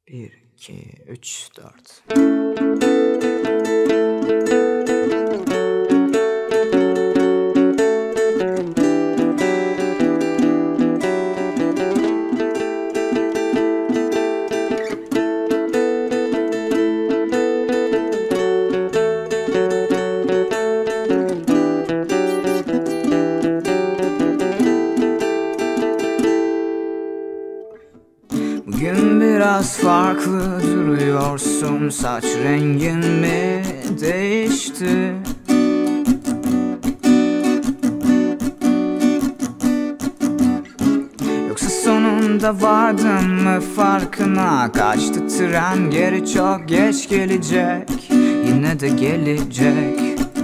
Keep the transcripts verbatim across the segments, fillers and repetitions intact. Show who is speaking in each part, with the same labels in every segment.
Speaker 1: Bir, iki, üç, dört. Bugün biraz farklı duruyorsun, saç rengin mi değişti? Yoksa sonunda vardın mı farkına? Kaçtı tren, geri çok geç gelecek, yine de gelecek.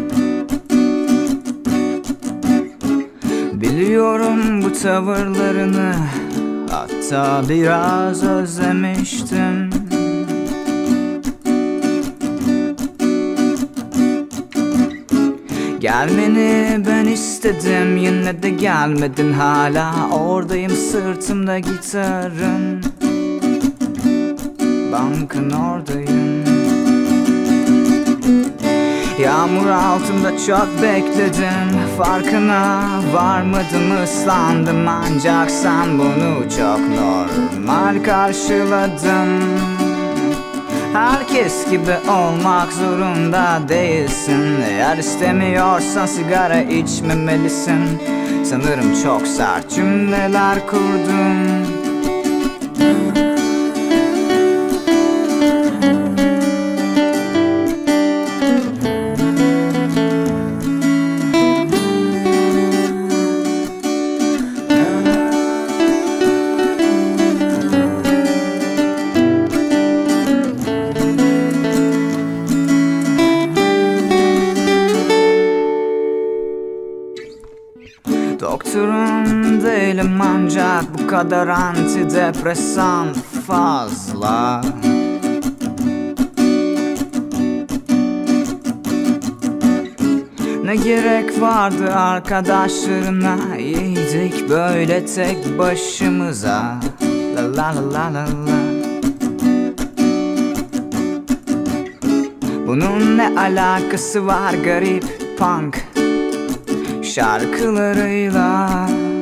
Speaker 1: Biliyorum bu tavırlarını, hatta biraz özlemiştim. Gelmeni ben istedim, yine de gelmedin. Hala oradayım, sırtımda gitarın, bankın oradayım. Yağmur altında çok bekledim, farkına varmadım, ıslandım. Ancak sen bunu çok normal karşıladın. Herkes gibi olmak zorunda değilsin. Eğer istemiyorsan sigara içmemelisin. Sanırım çok sert cümleler kurdum. Doktorum değilim ancak bu kadar antidepresan fazla. Ne gerek vardı arkadaşlarına, iyiydik böyle tek başımıza. La la la la la la. Bunun ne alakası var garip punk şarkılarıyla?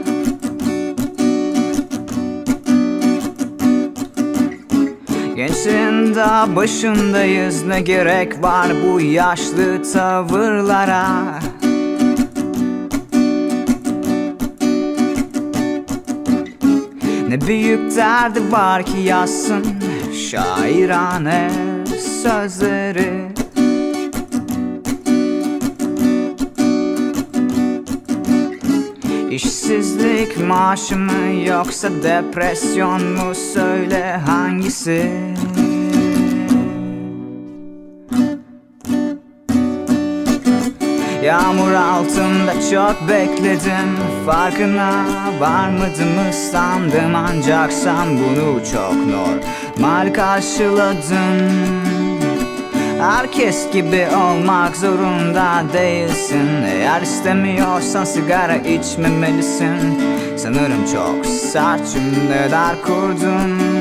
Speaker 1: Gençliğin daha başındayız, ne gerek var bu yaşlı tavırlara? Ne büyük derdi var ki yazsın şairane sözleri. İşsizlik maaşı mı yoksa depresyon mu, söyle hangisi? Yağmur altında çok bekledim, farkına varmadım, ıslandım. Ancak sen bunu çok normal karşıladın. Herkes gibi olmak zorunda değilsin. Eğer istemiyorsan sigara içmemelisin. Sanırım çok sert cümleler kurdum.